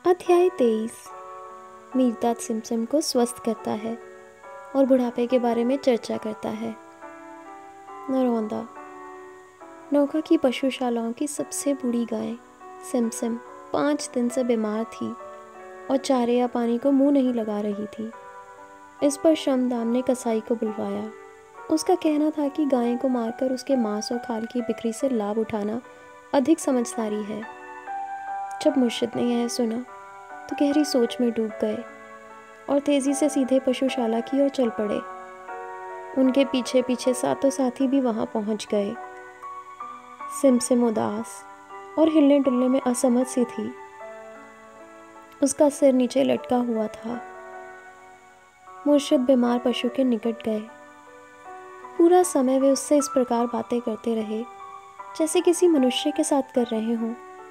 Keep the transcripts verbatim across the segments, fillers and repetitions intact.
अध्याय तेईस। मीरदाद सिमसिम को स्वस्थ करता है और बुढ़ापे के बारे में चर्चा करता है। नरौंदा। नौका की पशुशालाओं की सबसे बूढ़ी गाय सिमसिम पाँच दिन से बीमार थी और चारे या पानी को मुंह नहीं लगा रही थी। इस पर श्रमदाम ने कसाई को बुलवाया। उसका कहना था कि गाय को मारकर उसके मांस और खाल की बिक्री से लाभ उठाना अधिक समझदारी है। जब मुर्शिद ने यह सुना तो गहरी सोच में डूब गए और तेजी से सीधे पशुशाला की ओर चल पड़े। उनके पीछे पीछे सातों साथी भी वहां पहुंच गए। सिमसिम उदास और हिलने डुलने में असमर्थ सी थी। उसका सिर नीचे लटका हुआ था। मुर्शिद बीमार पशु के निकट गए। पूरा समय वे उससे इस प्रकार बातें करते रहे जैसे किसी मनुष्य के साथ कर रहे हों।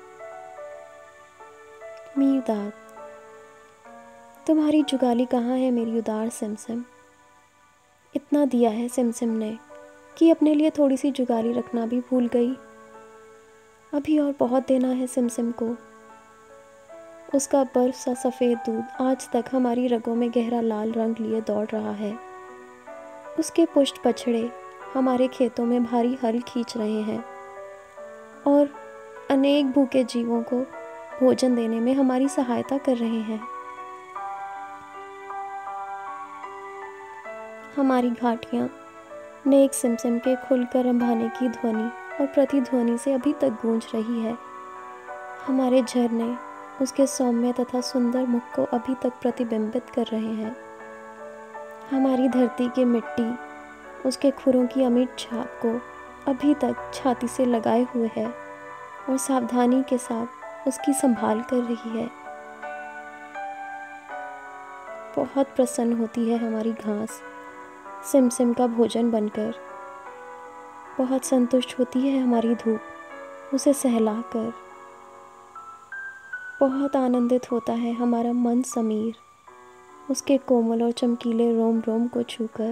मीरदाद, तुम्हारी जुगाली कहाँ है मेरी उदार सिमसिम? इतना दिया है सिमसिम ने कि अपने लिए थोड़ी सी जुगाली रखना भी भूल गई। अभी और बहुत देना है सिमसिम को। उसका बर्फ सा सफ़ेद दूध आज तक हमारी रगों में गहरा लाल रंग लिए दौड़ रहा है। उसके पुष्ट बछड़े हमारे खेतों में भारी हल खींच रहे हैं और अनेक भूखे जीवों को भोजन देने में हमारी सहायता कर रहे हैं। हमारी घाटियां नेक सिमसिम के खुलकर रंभाने की ध्वनि और प्रतिध्वनि से अभी तक गूंज रही है। हमारे झरने उसके सौम्य तथा सुंदर मुख को अभी तक प्रतिबिंबित कर रहे हैं। हमारी धरती की मिट्टी उसके खुरों की अमिट छाप को अभी तक छाती से लगाए हुए है और सावधानी के साथ उसकी संभाल कर रही है। बहुत प्रसन्न होती है हमारी घास सिमसिम का भोजन बनकर। बहुत संतुष्ट होती है हमारी धूप उसे सहलाकर। बहुत आनंदित होता है हमारा मन समीर उसके कोमल और चमकीले रोम रोम को छूकर।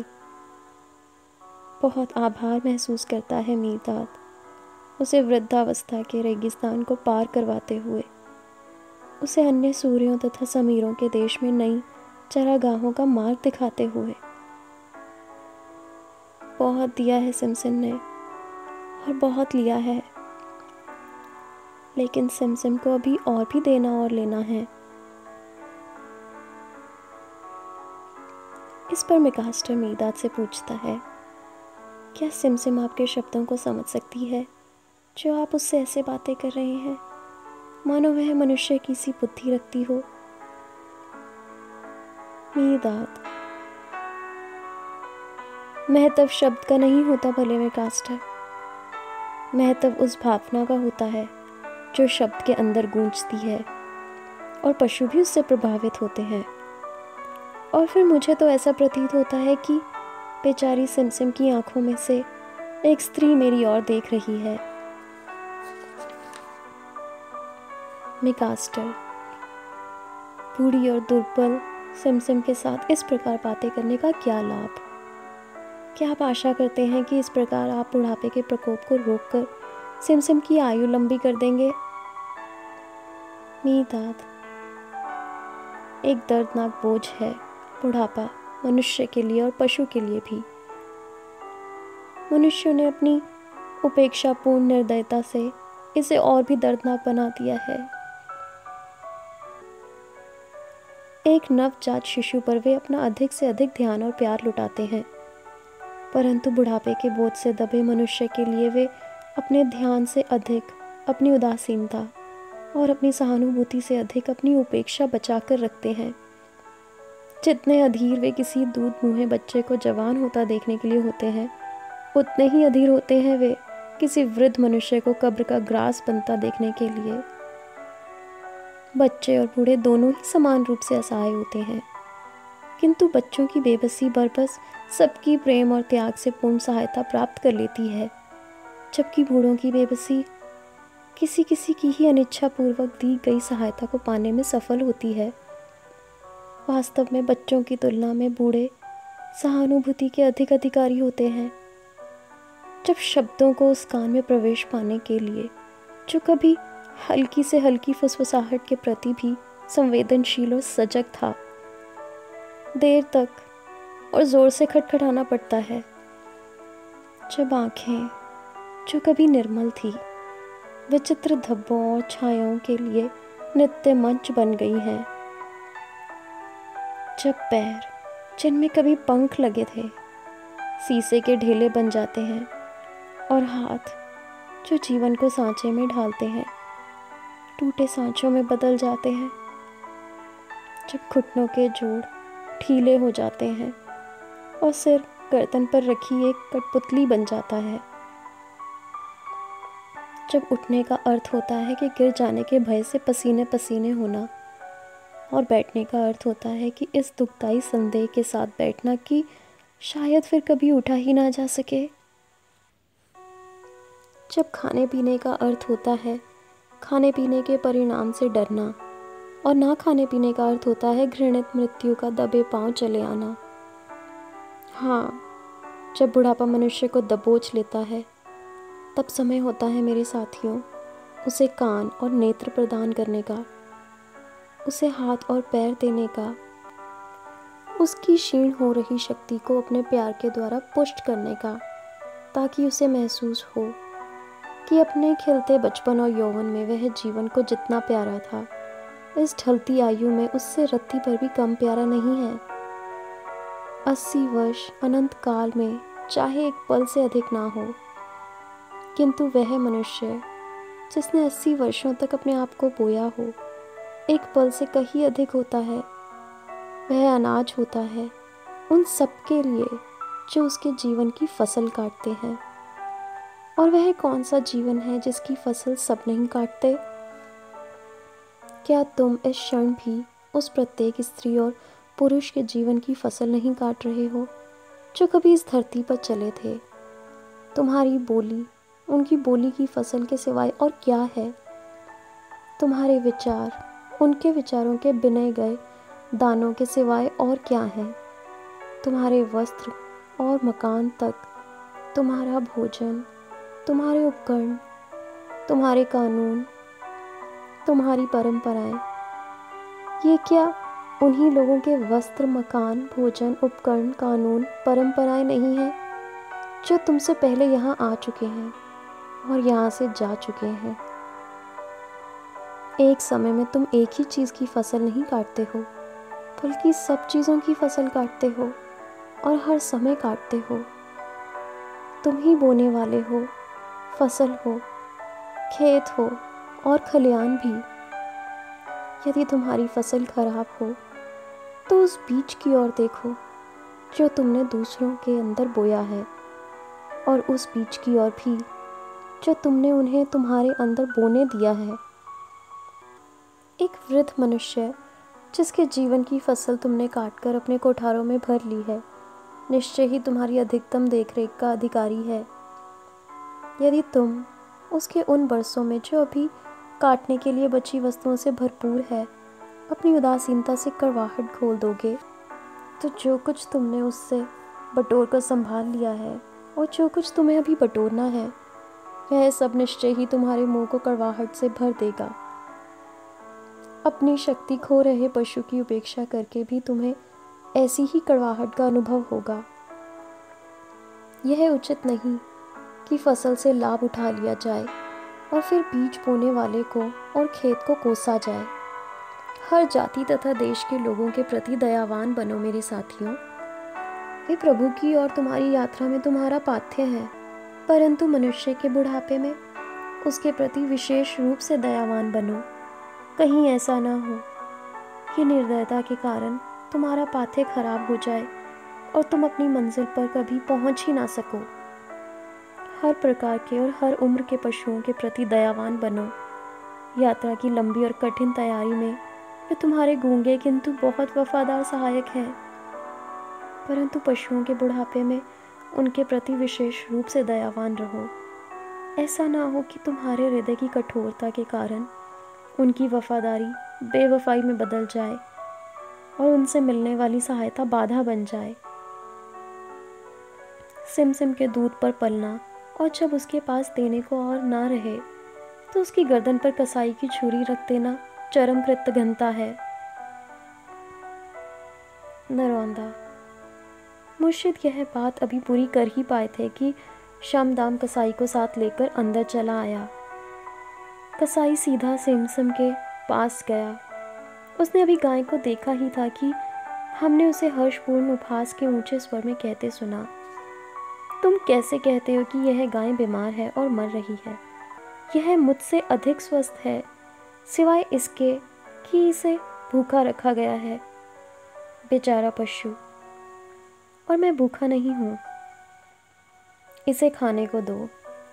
बहुत आभार महसूस करता है मीरदाद उसे वृद्धावस्था के रेगिस्तान को पार करवाते हुए, उसे अन्य सूर्यों तथा समीरों के देश में नई चरागाहों का मार्ग दिखाते हुए। बहुत दिया है सिमसिम ने और बहुत लिया है, लेकिन सिमसिम को अभी और भी देना और लेना है। इस पर मिकास्टर मीरदाद से पूछता है, क्या सिमसिम आपके शब्दों को समझ सकती है जो आप उससे ऐसे बातें कर रहे हैं, मानो वह मनुष्य की सी बुद्धि रखती हो? मीरदाद, महत्व शब्द का नहीं होता भले में कास्टर। महत्व उस भावना का होता है जो शब्द के अंदर गूंजती है और पशु भी उससे प्रभावित होते हैं। और फिर मुझे तो ऐसा प्रतीत होता है कि बेचारी सिमसिम की आंखों में से एक स्त्री मेरी ओर देख रही है। मिकास्टर, बूढ़ी और दुर्बल सिमसिम के साथ इस प्रकार बातें करने का क्या लाभ? क्या आप आशा करते हैं कि इस प्रकार आप बुढ़ापे के प्रकोप को रोककर सिमसिम की आयु लंबी कर देंगे? मीरदाद, एक दर्दनाक बोझ है बुढ़ापा मनुष्य के लिए और पशु के लिए भी। मनुष्यों ने अपनी उपेक्षापूर्ण निर्दयता से इसे और भी दर्दनाक बना दिया है। एक नवजात शिशु पर वे अपना अधिक से अधिक ध्यान और प्यार लुटाते हैं, परंतु बुढ़ापे के बोझ से दबे मनुष्य के लिए वे अपने ध्यान से अधिक अपनी उदासीनता और अपनी सहानुभूति से अधिक अपनी उपेक्षा बचाकर रखते हैं। जितने अधीर वे किसी दूध मुँहे बच्चे को जवान होता देखने के लिए होते हैं, उतने ही अधीर होते हैं वे किसी वृद्ध मनुष्य को कब्र का ग्रास बनता देखने के लिए। बच्चे और बूढ़े दोनों ही समान रूप से असहाय होते हैं, किंतु बच्चों की बेबसी बरबस सबकी प्रेम और त्याग से पूर्ण सहायता प्राप्त कर लेती है, जबकि बूढ़ों की बेबसी किसी किसी की ही अनिच्छा पूर्वक दी गई सहायता को पाने में सफल होती है। वास्तव में बच्चों की तुलना में बूढ़े सहानुभूति के अधिक अधिकारी होते हैं। जब शब्दों को उस कान में प्रवेश पाने के लिए जो कभी हल्की से हल्की फुसफुसाहट के प्रति भी संवेदनशील और सजग था। देर तक और जोर से खटखटाना पड़ता है जब आंखें, जो कभी निर्मल थी, विचित्र धब्बों और छायाओं के लिए नित्य मंच बन गई हैं। जब पैर, जिनमें कभी पंख लगे थे, शीशे के ढेले बन जाते हैं और हाथ, जो जीवन को सांचे में ढालते हैं, टूटे सांचों में बदल जाते हैं। जब घुटनों के जोड़ ढीले हो जाते हैं और सिर गर्दन पर रखी एक कठपुतली बन जाता है। जब उठने का अर्थ होता है कि गिर जाने के भय से पसीने पसीने होना, और बैठने का अर्थ होता है कि इस दुखदाई संदेह के साथ बैठना कि शायद फिर कभी उठा ही ना जा सके। जब खाने पीने का अर्थ होता है खाने पीने के परिणाम से डरना, और ना खाने पीने का अर्थ होता है घृणित मृत्यु का दबे पांव चले आना। हाँ, जब बुढ़ापा मनुष्य को दबोच लेता है, तब समय होता है मेरे साथियों, उसे कान और नेत्र प्रदान करने का, उसे हाथ और पैर देने का, उसकी क्षीण हो रही शक्ति को अपने प्यार के द्वारा पुष्ट करने का, ताकि उसे महसूस हो कि अपने खिलते बचपन और यौवन में वह जीवन को जितना प्यारा था, इस ढलती आयु में उससे रत्ती पर भी कम प्यारा नहीं है। अस्सी वर्ष अनंत काल में चाहे एक पल से अधिक ना हो, किंतु वह मनुष्य जिसने अस्सी वर्षों तक अपने आप को बोया हो, एक पल से कहीं अधिक होता है। वह अनाज होता है उन सब के लिए जो उसके जीवन की फसल काटते हैं। और वह कौन सा जीवन है जिसकी फसल सब नहीं काटते? क्या तुम इस क्षण भी उस प्रत्येक स्त्री और पुरुष के जीवन की फसल नहीं काट रहे हो जो कभी इस धरती पर चले थे? तुम्हारी बोली उनकी बोली की फसल के सिवाय और क्या है? तुम्हारे विचार उनके विचारों के बिने गए दानों के सिवाय और क्या है? तुम्हारे वस्त्र और मकान तक, तुम्हारा भोजन, तुम्हारे उपकरण, तुम्हारे कानून, तुम्हारी परंपराएं, ये क्या उन्हीं लोगों के वस्त्र, मकान, भोजन, उपकरण, कानून, परंपराएं नहीं हैं जो तुमसे पहले यहाँ आ चुके हैं और यहाँ से जा चुके हैं? एक समय में तुम एक ही चीज़ की फसल नहीं काटते हो, बल्कि सब चीज़ों की फसल काटते हो और हर समय काटते हो। तुम ही बोने वाले हो, फसल हो, खेत हो और खलियान भी। यदि तुम्हारी फसल खराब हो तो उस बीज की ओर देखो जो तुमने दूसरों के अंदर बोया है, और उस बीज की ओर भी जो तुमने उन्हें तुम्हारे अंदर बोने दिया है। एक वृद्ध मनुष्य जिसके जीवन की फसल तुमने काटकर अपने कोठारों में भर ली है, निश्चय ही तुम्हारी अधिकतम देखरेख का अधिकारी है। यदि तुम उसके उन बरसों में जो अभी काटने के लिए बची वस्तुओं से भरपूर है, अपनी उदासीनता से करवाहट घोल दोगे, तो जो कुछ तुमने उससे बटोर कर संभाल लिया है और जो कुछ तुम्हें अभी बटोरना है, वह सब निश्चय ही तुम्हारे मुंह को कड़वाहट से भर देगा। अपनी शक्ति खो रहे पशु की उपेक्षा करके भी तुम्हें ऐसी ही कड़वाहट का अनुभव होगा। यह उचित नहीं कि फसल से लाभ उठा लिया जाए और फिर बीज बोने वाले को और खेत को कोसा जाए। हर जाति तथा देश के लोगों के प्रति दयावान बनो मेरे साथियों। वे प्रभु की और तुम्हारी यात्रा में तुम्हारा पाथ्य है, परंतु मनुष्य के बुढ़ापे में उसके प्रति विशेष रूप से दयावान बनो। कहीं ऐसा ना हो कि निर्दयता के कारण तुम्हारा पाथ्य खराब हो जाए और तुम अपनी मंजिल पर कभी पहुंच ही ना सको। हर प्रकार के और हर उम्र के पशुओं के प्रति दयावान बनो। यात्रा की लंबी और कठिन तैयारी में वे तुम्हारे गूंगे किंतु बहुत वफादार सहायक हैं, परंतु पशुओं के बुढ़ापे में उनके प्रति विशेष रूप से दयावान रहो। ऐसा ना हो कि तुम्हारे हृदय की कठोरता के कारण उनकी वफादारी बेवफाई में बदल जाए और उनसे मिलने वाली सहायता बाधा बन जाए। सिम सिम के दूध पर पलना, और जब उसके पास देने को और ना रहे तो उसकी गर्दन पर कसाई की छुरी रख देना चरम कृतघ्नता है। नरौंदा, मुर्शिद यह बात अभी पूरी कर ही पाए थे कि शामदाम कसाई को साथ लेकर अंदर चला आया। कसाई सीधा सिमसम के पास गया। उसने अभी गाय को देखा ही था कि हमने उसे हर्षपूर्ण उपहास के ऊंचे स्वर में कहते सुना, तुम कैसे कहते हो कि यह गाय बीमार है और मर रही है? यह मुझसे अधिक स्वस्थ है, सिवाय इसके कि इसे भूखा रखा गया है। बेचारा पशु, और मैं भूखा नहीं हूँ। इसे खाने को दो।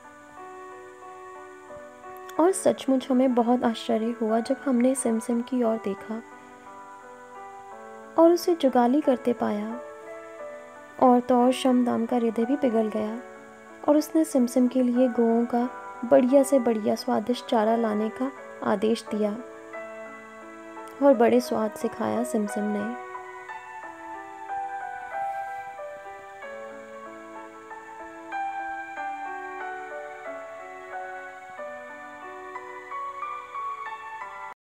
और सचमुच हमें बहुत आश्चर्य हुआ जब हमने सिमसिम की ओर देखा और उसे जुगाली करते पाया। और तो और शमदाम का हृदय भी पिघल गया और उसने सिमसिम के लिए गौओं का बढ़िया से बढ़िया स्वादिष्ट चारा लाने का आदेश दिया और बड़े स्वाद से खाया सिमसिम ने।